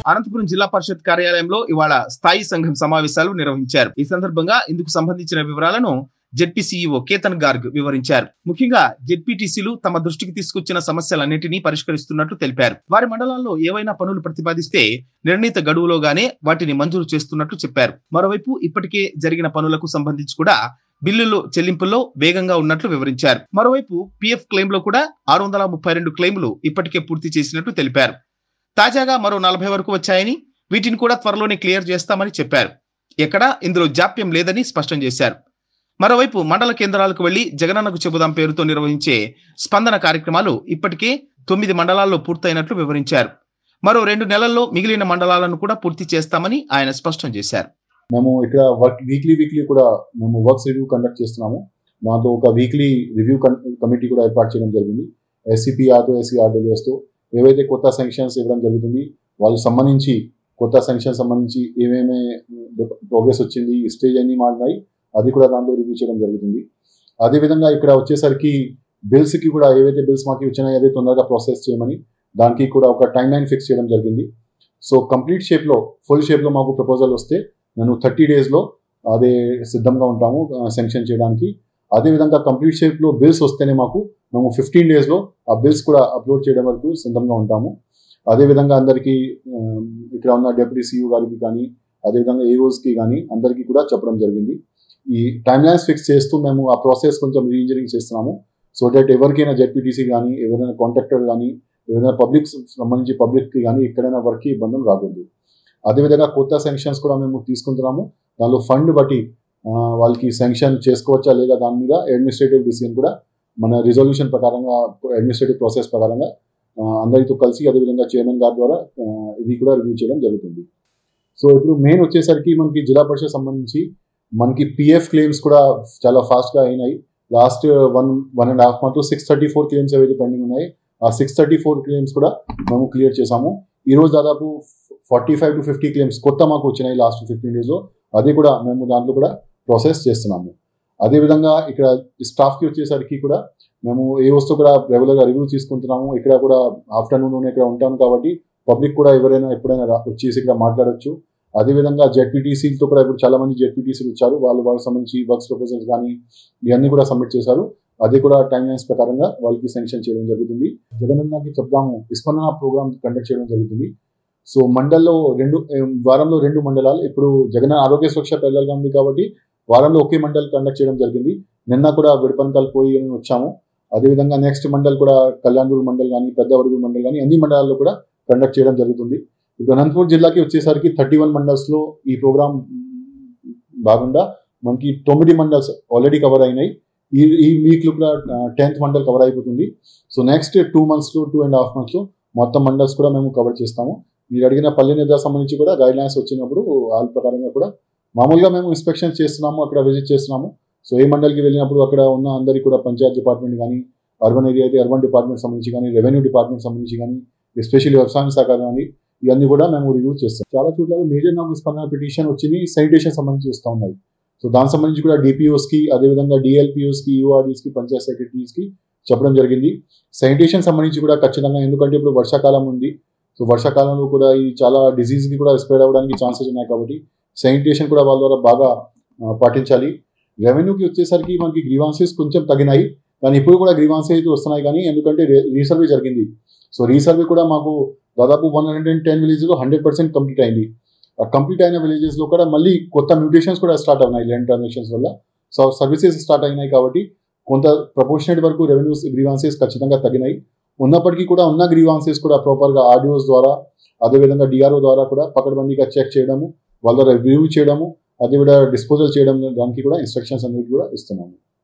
అనంతపురం జిల్లా పరిషత్ కార్యాలయంలో ఇవాళ స్థాయి సంఘం సమావేశాలు నిర్వహించారు. ఈ సందర్భంగా ఇందుకు సంబంధించిన వివరాలను జెడ్పీ సీఈఓ కేతన్ గార్గ్ వివరించారు. ముఖ్యంగా జెడ్పీటీసీలు తమ దృష్టికి తీసుకొచ్చిన సమస్యలన్నింటినీ పరిష్కరిస్తున్నట్లు తెలిపారు. వారి మండలాల్లో ఏవైనా పనులు ప్రతిపాదిస్తే నిర్ణీత గడువులోగానే వాటిని మంజూరు చేస్తున్నట్లు చెప్పారు. మరోవైపు ఇప్పటికే జరిగిన పనులకు సంబంధించి కూడా బిల్లులు చెల్లింపుల్లో వేగంగా ఉన్నట్లు వివరించారు. మరోవైపు పీఎఫ్ క్లెయిమ్ లో కూడా 632 క్లెయిమ్లు ఇప్పటికే పూర్తి చేసినట్లు తెలిపారు. తాజాగా మరో 40 వరకు వచ్చాయని, వీటిని కూడా త్వరలోనే క్లియర్ చేస్తామని చెప్పారు. ఎక్కడా ఇందులో జాప్యం లేదని స్పష్టం చేశారు. మరోవైపు మండల కేంద్రాలకు వెళ్లి జగనన్నకు చెబుదాం పేరుతో నిర్వహించే స్పందన కార్యక్రమాలు ఇప్పటికే 9 మండలాల్లో పూర్తయినట్లు వివరించారు. మరో 2 నెలల్లో మిగిలిన మండలాలను కూడా పూర్తి చేస్తామని ఆయన స్పష్టం చేశారు. మేము ఇక్కడ వీక్లీ కూడా మేము వర్క్స్ రివ్యూ కండక్ట్ చేస్తున్నాము. దాంతో ఒక వీక్లీ రివ్యూ కమిటీ కూడా ఏర్పాటు చేయడం జరిగింది. ఎస్సీపీఆర్తో ఎస్సీఆర్డబ్ల్యూఎస్తో ఏవైతే కొత్త శాంక్షన్స్ ఇవ్వడం జరుగుతుంది, వాళ్ళు సంబంధించి కొత్త శాంక్షన్ సంబంధించి ఏమేమి ప్రోగ్రెస్ వచ్చింది, స్టేజ్ అన్ని మారినాయి, అది కూడా దాంట్లో రివ్యూ చేయడం జరుగుతుంది. అదేవిధంగా ఇక్కడ వచ్చేసరికి బిల్స్కి కూడా ఏవైతే బిల్స్ మాకు వచ్చినాయో అదే తొందరగా ప్రాసెస్ చేయమని దానికి కూడా ఒక టైం లైన్ ఫిక్స్ చేయడం జరిగింది. సో కంప్లీట్ షేప్లో ఫుల్ షేప్లో మాకు ప్రపోజల్ వస్తే నేను 30 డేస్లో అదే సిద్ధంగా ఉంటాము శాంక్షన్ చేయడానికి. అదేవిధంగా కంప్లీట్ షేప్లో బిల్స్ వస్తేనే మేము 15 డేస్లో ఆ బిల్స్ కూడా అప్లోడ్ చేయడం వరకు సిద్ధంగా ఉంటాము. అదేవిధంగా అందరికీ ఇక్కడ ఉన్న డిప్యూటీ సీఈఓ గారికి కానీ అదేవిధంగా ఏఓస్కి కానీ అందరికీ కూడా చెప్పడం జరిగింది. ఈ టైమ్ లైన్స్ ఫిక్స్ చేస్తూ మేము ఆ ప్రాసెస్ కొంచెం రీఇంజనీరింగ్ చేస్తున్నాము. సో దట్ ఎవరికైనా జెడ్పీటీసీ కానీ ఎవరైనా కాంట్రాక్టర్ కానీ ఏదైనా పబ్లిక్ సంబంధించి పబ్లిక్కి కానీ ఎక్కడైనా వర్క్కి ఇబ్బంది రాకూడదు. అదేవిధంగా కొత్త శాంక్షన్స్ కూడా మేము తీసుకుంటున్నాము. దానిలో ఫండ్ బట్టి వాళ్ళకి శాంక్షన్ చేసుకోవచ్చా లేదా దాని మీద అడ్మినిస్ట్రేటివ్ డిసిజన్ కూడా మన రిజల్యూషన్ ప్రకారంగా అడ్మినిస్ట్రేటివ్ ప్రాసెస్ ప్రకారంగా అందరితో కలిసి అదేవిధంగా చైర్మన్ గారి ద్వారా ఇది కూడా రివ్యూ చేయడం జరుగుతుంది. సో ఇప్పుడు మెయిన్ వచ్చేసరికి మనకి జిల్లా పరిషత్ సంబంధించి మనకి పీఎఫ్ క్లెయిమ్స్ కూడా చాలా ఫాస్ట్గా అయినాయి. లాస్ట్ 1.5 month 634 క్లెయిమ్స్ ఏవైతే పెండింగ్ ఉన్నాయి ఆ 634 క్లెయిమ్స్ కూడా మేము క్లియర్ చేసాము. ఈరోజు దాదాపు 45 to 50 క్లెయిమ్స్ కొత్త మాకు వచ్చినాయి లాస్ట్ 15 డేస్లో. అది కూడా మేము దాంట్లో కూడా ప్రాసెస్ చేస్తున్నాము. అదేవిధంగా ఇక్కడ స్టాఫ్కి వచ్చేసరికి కూడా మేము ఏ వస్తువు కూడా రెగ్యులర్గా రివ్యూ తీసుకుంటున్నాము. ఇక్కడ కూడా ఆఫ్టర్నూన్ ఇక్కడ ఉంటాను కాబట్టి పబ్లిక్ కూడా ఎవరైనా ఎప్పుడైనా వచ్చేసి ఇక్కడ మాట్లాడచ్చు. అదేవిధంగా జెడ్పీటీసీలతో కూడా ఇప్పుడు చాలా మంది జెడ్పీటీసీలు వచ్చారు. వాళ్ళకి సంబంధించి వర్క్స్ ప్రపోజల్స్ కానీ ఇవన్నీ కూడా సబ్మిట్ చేశారు. అది కూడా టైం లైన్స్ ప్రకారంగా వాళ్ళకి శాంక్షన్ చేయడం జరుగుతుంది. జగనన్నకి చెప్దాము స్పందన ప్రోగ్రామ్ కండక్ట్ చేయడం జరుగుతుంది. సో వారంలో 2 మండలాలు ఇప్పుడు జగన్ ఆరోగ్య సురక్ష పిల్లలుగా ఉంది కాబట్టి వారంలో ఒకే మండల్ కండక్ట్ చేయడం జరిగింది. నిన్న కూడా విడపనకల్ పోయి వచ్చాము. అదేవిధంగా నెక్స్ట్ మండల్ కూడా కళ్యాణ్పూర్ మండల్ కానీ పెద్దవడుగురు మండల్ కానీ అన్ని మండలాల్లో కూడా కండక్ట్ చేయడం జరుగుతుంది. ఇప్పుడు అనంతపురం జిల్లాకి వచ్చేసరికి 31 మండల్స్లో ఈ ప్రోగ్రామ్ భాగంగా మనకి 9 మండల్స్ ఆల్రెడీ కవర్ అయినాయి. ఈ వీక్లో కూడా 10th మండల్ కవర్ అయిపోతుంది. సో నెక్స్ట్ 2 monthsలో 2.5 monthsలో మొత్తం మండల్స్ కూడా మేము కవర్ చేస్తాము. మీరు అడిగిన పల్లె నిద్ర సంబంధించి కూడా గైడ్ లైన్స్ వచ్చినప్పుడు వాళ్ళ ప్రకారంగా కూడా మామూలుగా మేము ఇన్స్పెక్షన్ చేస్తున్నాము, అక్కడ విజిట్ చేస్తున్నాము. సో ఏ మండలికి వెళ్ళినప్పుడు అక్కడ ఉన్న అందరికీ కూడా పంచాయత్ డిపార్ట్మెంట్ కానీ అర్బన్ ఏరియా అయితే అర్బన్ డిపార్ట్మెంట్ సంబంధించి కానీ రెవెన్యూ డిపార్ట్మెంట్ సంబంధించి కానీ ఎస్పెషల్లీ వ్యవసాయ శాఖ కానీ ఇవన్నీ కూడా మేము రివ్యూ చేస్తాం. చాలా చోట్ల మేజర్ నాకు స్పందన పిటిషన్ వచ్చింది శానిటేషన్ సంబంధించి వస్తూ ఉన్నాయి. సో దానికి సంబంధించి కూడా డిపిఓస్కి అదేవిధంగా డిఎల్పిఓస్కి యూఆర్డీస్కి పంచాయత్ సెక్రటరీస్కి చెప్పడం జరిగింది. శానిటేషన్ సంబంధించి కూడా ఖచ్చితంగా, ఎందుకంటే ఇప్పుడు వర్షాకాలం ఉంది. సో వర్షాకాలంలో కూడా ఈ చాలా డిసీజ్కి కూడా స్ప్రెడ్ అవ్వడానికి ఛాన్సెస్ ఉన్నాయి కాబట్టి శానిటేషన్ కూడా వాళ్ళ ద్వారా బాగా పాటించాలి. రెవెన్యూకి వచ్చేసరికి మనకి గ్రీవాన్సెస్ కొంచెం తగ్గినాయి, కానీ ఇప్పుడు కూడా గ్రీవాన్సెస్ అయితే వస్తున్నాయి. కానీ ఎందుకంటే రీసర్వే జరిగింది. సో రీసర్వే కూడా మాకు దాదాపు 110 విలేజెస్లో 100% కంప్లీట్ అయింది. కంప్లీట్ అయిన విలేజెస్లో కూడా మళ్ళీ కొత్త మ్యూటేషన్స్ కూడా స్టార్ట్ అవునాయి ల్యాండ్ ట్రాన్సాక్షన్స్ వల్ల. సో సర్వీసెస్ స్టార్ట్ అయినాయి కాబట్టి కొంత ప్రపోర్షనేట్ వరకు రెవెన్యూ గ్రీవాన్సెస్ ఖచ్చితంగా తగ్గినాయి. ఉన్నప్పటికీ కూడా ఉన్న గ్రీవాన్సెస్ కూడా ప్రాపర్గా ఆర్డీఓస్ ద్వారా అదేవిధంగా డిఆర్ఓ ద్వారా కూడా పకడ్బందీగా చెక్ చేయడము, వాళ్ళ ద్వారా రివ్యూ చేయడము, అదేవిధంగా డిస్పోజల్ చేయడం, దానికి కూడా ఇన్స్ట్రక్షన్స్ అందరికీ కూడా ఇస్తున్నాము.